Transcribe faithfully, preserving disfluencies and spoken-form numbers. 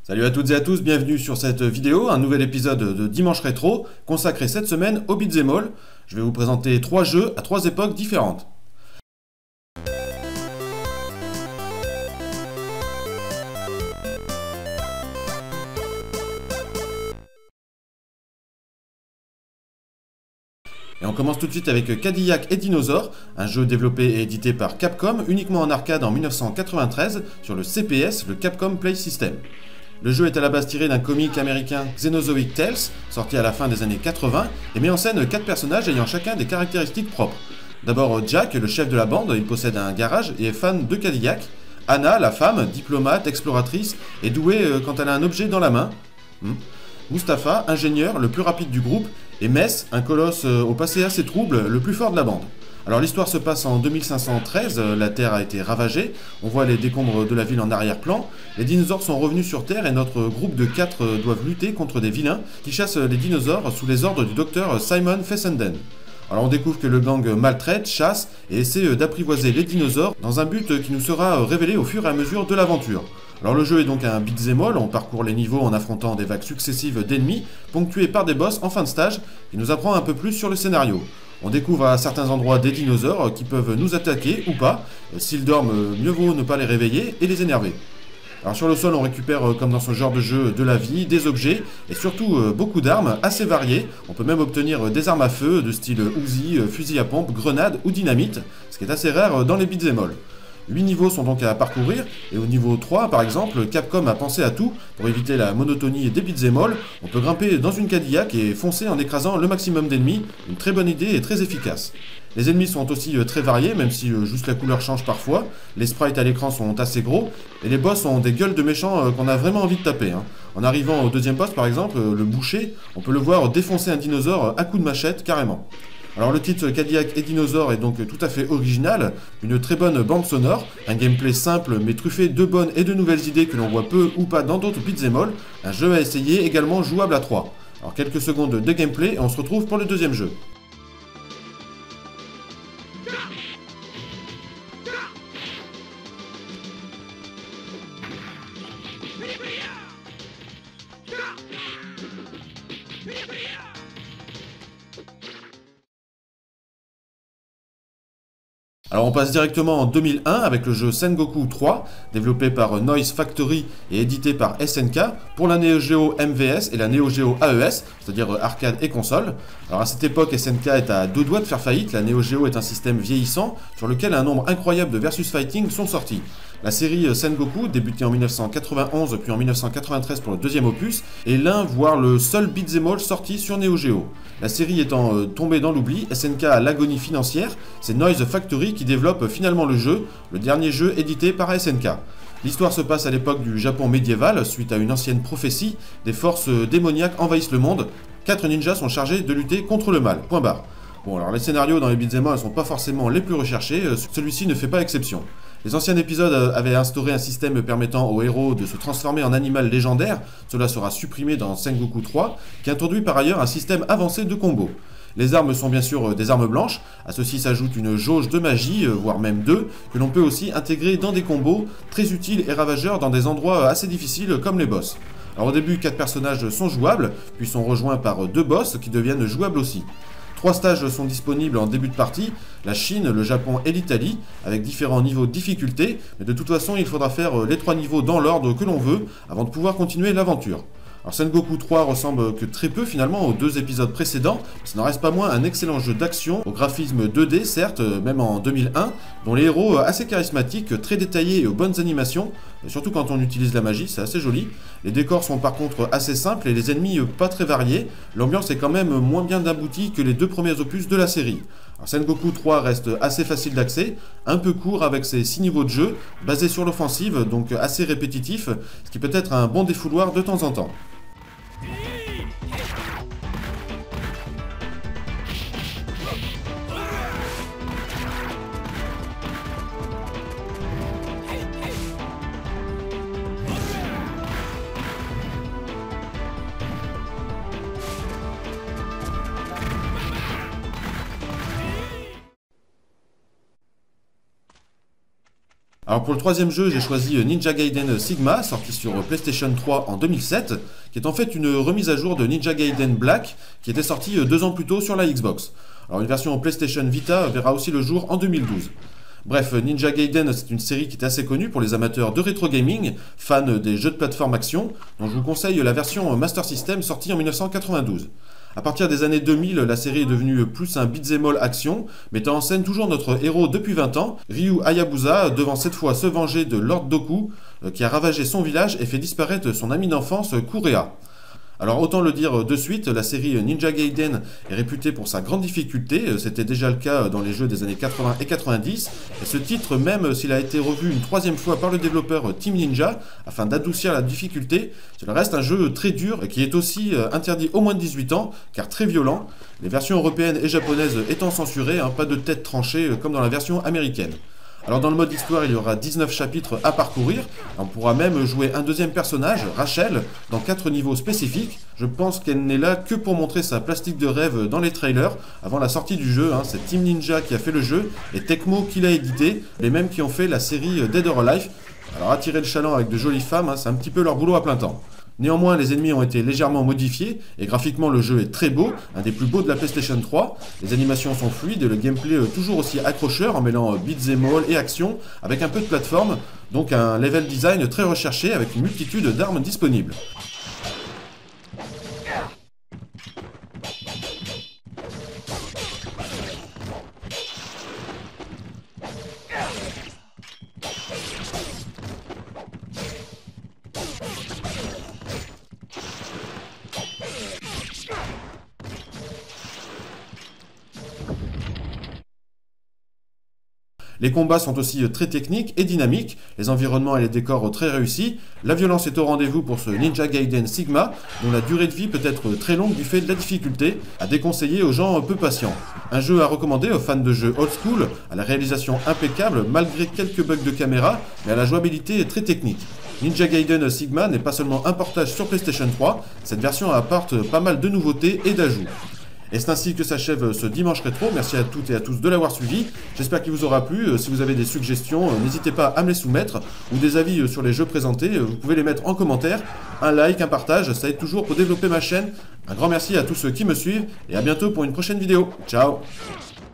Salut à toutes et à tous, bienvenue sur cette vidéo, un nouvel épisode de Dimanche Rétro, consacré cette semaine au beat'em all. Je vais vous présenter trois jeux à trois époques différentes. Et on commence tout de suite avec Cadillac et Dinosaur, un jeu développé et édité par Capcom, uniquement en arcade en mille neuf cent quatre-vingt-treize, sur le C P S, le Capcom Play System. Le jeu est à la base tiré d'un comic américain Xenozoic Tales, sorti à la fin des années quatre-vingts, et met en scène quatre personnages ayant chacun des caractéristiques propres. D'abord Jack, le chef de la bande, il possède un garage et est fan de Cadillac. Anna, la femme, diplomate, exploratrice, est douée quand elle a un objet dans la main. Hmm. Mustapha, ingénieur, le plus rapide du groupe, et Mess, un colosse au passé assez trouble, le plus fort de la bande. Alors l'histoire se passe en deux mille cinq cent treize, la Terre a été ravagée, on voit les décombres de la ville en arrière-plan, les dinosaures sont revenus sur Terre et notre groupe de quatre doivent lutter contre des vilains qui chassent les dinosaures sous les ordres du docteur Simon Fessenden. Alors on découvre que le gang maltraite, chasse et essaie d'apprivoiser les dinosaures dans un but qui nous sera révélé au fur et à mesure de l'aventure. Alors le jeu est donc un beat'em all, on parcourt les niveaux en affrontant des vagues successives d'ennemis, ponctués par des boss en fin de stage, qui nous apprend un peu plus sur le scénario. On découvre à certains endroits des dinosaures qui peuvent nous attaquer ou pas, s'ils dorment mieux vaut ne pas les réveiller et les énerver. Alors sur le sol on récupère comme dans ce genre de jeu de la vie, des objets et surtout beaucoup d'armes assez variées. On peut même obtenir des armes à feu de style Uzi, fusil à pompe, grenade ou dynamite, ce qui est assez rare dans les beat'em all. huit niveaux sont donc à parcourir, et au niveau trois par exemple, Capcom a pensé à tout pour éviter la monotonie des beat'em all. On peut grimper dans une Cadillac et foncer en écrasant le maximum d'ennemis, une très bonne idée et très efficace. Les ennemis sont aussi très variés, même si juste la couleur change parfois, les sprites à l'écran sont assez gros, et les boss ont des gueules de méchants qu'on a vraiment envie de taper. Hein. En arrivant au deuxième boss par exemple, le boucher, on peut le voir défoncer un dinosaure à coups de machette carrément. Alors le titre Cadillac et Dinosaur est donc tout à fait original, une très bonne bande sonore, un gameplay simple mais truffé de bonnes et de nouvelles idées que l'on voit peu ou pas dans d'autres beat'em all, un jeu à essayer également jouable à trois. Alors quelques secondes de gameplay et on se retrouve pour le deuxième jeu. Alors on passe directement en deux mille un avec le jeu Sengoku trois, développé par Noise Factory et édité par S N K pour la Neo Geo M V S et la Neo Geo A E S, c'est-à-dire arcade et console. Alors à cette époque, S N K est à deux doigts de faire faillite, la Neo Geo est un système vieillissant sur lequel un nombre incroyable de versus fighting sont sortis. La série Sengoku, débutée en mille neuf cent quatre-vingt-onze puis en mille neuf cent quatre-vingt-treize pour le deuxième opus, est l'un voire le seul beat'em all sorti sur Neo Geo. La série étant euh, tombée dans l'oubli, S N K a l'agonie financière, c'est Noise Factory qui développe finalement le jeu, le dernier jeu édité par S N K. L'histoire se passe à l'époque du Japon médiéval, suite à une ancienne prophétie, des forces démoniaques envahissent le monde, quatre ninjas sont chargés de lutter contre le mal, point barre. Bon alors les scénarios dans les beat'em all ne sont pas forcément les plus recherchés, celui-ci ne fait pas exception. Les anciens épisodes avaient instauré un système permettant aux héros de se transformer en animal légendaire, cela sera supprimé dans Sengoku trois, qui introduit par ailleurs un système avancé de combos. Les armes sont bien sûr des armes blanches, à ceci s'ajoute une jauge de magie, voire même deux, que l'on peut aussi intégrer dans des combos très utiles et ravageurs dans des endroits assez difficiles comme les boss. Alors au début, quatre personnages sont jouables, puis sont rejoints par deux boss qui deviennent jouables aussi. Trois stages sont disponibles en début de partie, la Chine, le Japon et l'Italie, avec différents niveaux de difficulté, mais de toute façon il faudra faire les trois niveaux dans l'ordre que l'on veut, avant de pouvoir continuer l'aventure. Alors Sengoku trois ressemble que très peu finalement aux deux épisodes précédents, mais ça n'en reste pas moins un excellent jeu d'action, au graphisme deux D certes, même en deux mille un, dont les héros assez charismatiques, très détaillés et aux bonnes animations, et surtout quand on utilise la magie, c'est assez joli. Les décors sont par contre assez simples et les ennemis pas très variés, l'ambiance est quand même moins bien aboutie que les deux premiers opus de la série. Alors Sengoku trois reste assez facile d'accès, un peu court avec ses six niveaux de jeu, basé sur l'offensive, donc assez répétitif, ce qui peut être un bon défouloir de temps en temps. Alors pour le troisième jeu, j'ai choisi Ninja Gaiden Sigma, sorti sur PlayStation trois en deux mille sept, qui est en fait une remise à jour de Ninja Gaiden Black, qui était sorti deux ans plus tôt sur la Xbox. Alors une version PlayStation Vita verra aussi le jour en deux mille douze. Bref, Ninja Gaiden, c'est une série qui est assez connue pour les amateurs de rétro gaming, fans des jeux de plateforme action, dont je vous conseille la version Master System sortie en mille neuf cent quatre-vingt-douze. A partir des années deux mille, la série est devenue plus un beat'em all action, mettant en scène toujours notre héros depuis vingt ans, Ryu Hayabusa, devant cette fois se venger de Lord Doku, qui a ravagé son village et fait disparaître son ami d'enfance Kurea. Alors autant le dire de suite, la série Ninja Gaiden est réputée pour sa grande difficulté, c'était déjà le cas dans les jeux des années quatre-vingts et quatre-vingt-dix, et ce titre, même s'il a été revu une troisième fois par le développeur Team Ninja, afin d'adoucir la difficulté, cela reste un jeu très dur et qui est aussi interdit aux moins de dix-huit ans, car très violent, les versions européennes et japonaises étant censurées, hein, pas de tête tranchée comme dans la version américaine. Alors dans le mode histoire, il y aura dix-neuf chapitres à parcourir. On pourra même jouer un deuxième personnage, Rachel, dans quatre niveaux spécifiques. Je pense qu'elle n'est là que pour montrer sa plastique de rêve dans les trailers avant la sortie du jeu. Hein. C'est Team Ninja qui a fait le jeu et Tecmo qui l'a édité, les mêmes qui ont fait la série Dead or Alive. Alors attirer le chaland avec de jolies femmes, hein, c'est un petit peu leur boulot à plein temps. Néanmoins, les ennemis ont été légèrement modifiés, et graphiquement le jeu est très beau, un des plus beaux de la PlayStation trois. Les animations sont fluides et le gameplay toujours aussi accrocheur en mêlant beat'em all et action, avec un peu de plateforme, donc un level design très recherché avec une multitude d'armes disponibles. Les combats sont aussi très techniques et dynamiques, les environnements et les décors très réussis, la violence est au rendez-vous pour ce Ninja Gaiden Sigma, dont la durée de vie peut être très longue du fait de la difficulté, à déconseiller aux gens peu patients. Un jeu à recommander aux fans de jeux old school, à la réalisation impeccable malgré quelques bugs de caméra, mais à la jouabilité très technique. Ninja Gaiden Sigma n'est pas seulement un portage sur PlayStation trois, cette version apporte pas mal de nouveautés et d'ajouts. Et c'est ainsi que s'achève ce dimanche rétro. Merci à toutes et à tous de l'avoir suivi. J'espère qu'il vous aura plu. Si vous avez des suggestions, n'hésitez pas à me les soumettre. Ou des avis sur les jeux présentés, vous pouvez les mettre en commentaire. Un like, un partage, ça aide toujours pour développer ma chaîne. Un grand merci à tous ceux qui me suivent. Et à bientôt pour une prochaine vidéo. Ciao!